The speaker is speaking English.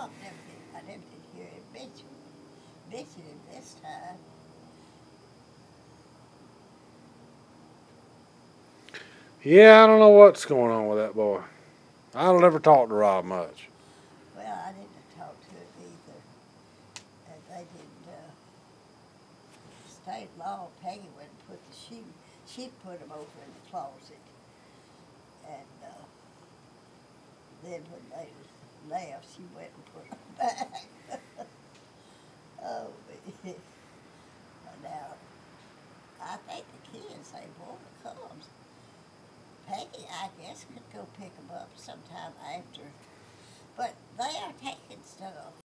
I never did hear him mention him this time. Yeah, I don't know what's going on with that boy. I don't ever talk to Rob much. Well, I didn't talk to him either. And they didn't stay long. Peggy went and put the shoe. She put them over in the closet. And then when they left, she went and put them back. Oh, now, I think the kids say, boy, comes. Peggy, I guess, could go pick them up sometime after. But they are taking stuff.